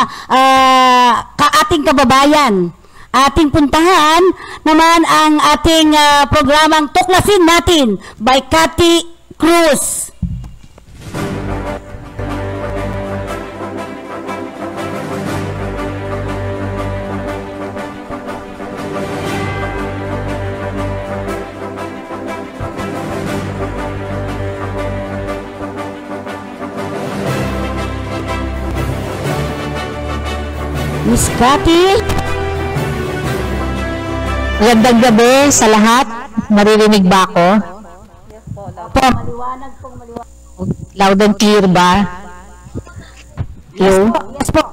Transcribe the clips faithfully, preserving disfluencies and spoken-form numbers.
uh, ka ating kababayan. Ating puntahan naman ang ating uh, programang Tuklasin Natin by Cathy Cruz. Miss Cathy? Magandang gabi sa lahat. Maririnig ba ako? Yes po, loud. Maliwanag po, maliwanag. Loud and clear ba? Yes po, yes po.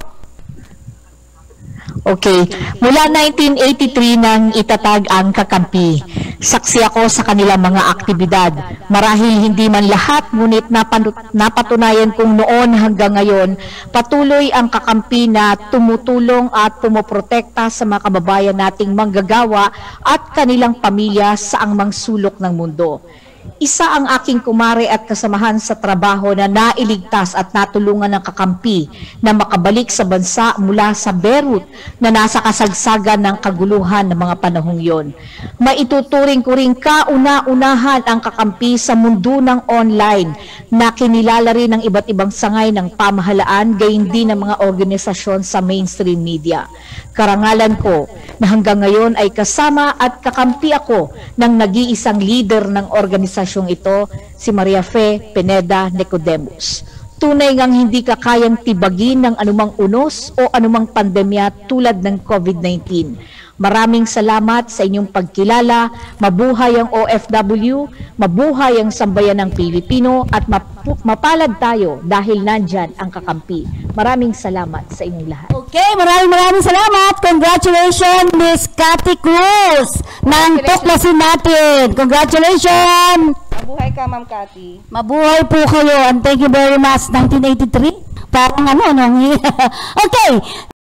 Okay. Mula nineteen eighty-three nang itatag ang Kakampi. Saksi ako sa kanilang mga aktibidad. Marahil hindi man lahat, ngunit napatunayan kong noon hanggang ngayon, patuloy ang Kakampi na tumutulong at pumoprotekta sa mga kababayan nating manggagawa at kanilang pamilya sa angmang sulok ng mundo. Isa ang aking kumare at kasamahan sa trabaho na nailigtas at natulungan ng Kakampi na makabalik sa bansa mula sa Beirut na nasa kasagsagan ng kaguluhan ng mga panahong yon. Maituturing ko rin kauna-unahan ang Kakampi sa mundo ng online na kinilala rin ng iba't ibang sangay ng pamahalaan gayon din ng mga organisasyon sa mainstream media. Karangalan ko na hanggang ngayon ay kasama at kakampi ako ng nag-iisang leader ng organisasyong ito, si Maria Fe Pineda Nicodemus. Tunay ngang hindi ka kayang tibagin ng anumang unos o anumang pandemya tulad ng COVID nineteen. Maraming salamat sa inyong pagkilala, mabuhay ang O F W, mabuhay ang sambayan ng Pilipino at mapalad tayo dahil nandyan ang Kakampi. Maraming salamat sa inyong lahat. Okay, maraming maraming salamat. Congratulations, Miss Cathy Cruz ng Tuklasin Natin. Congratulations! Mabuhay ka, Ma'am Cathy. Mabuhay po kayo and thank you very much. nineteen eighty-three? Parang ano, ano. Okay.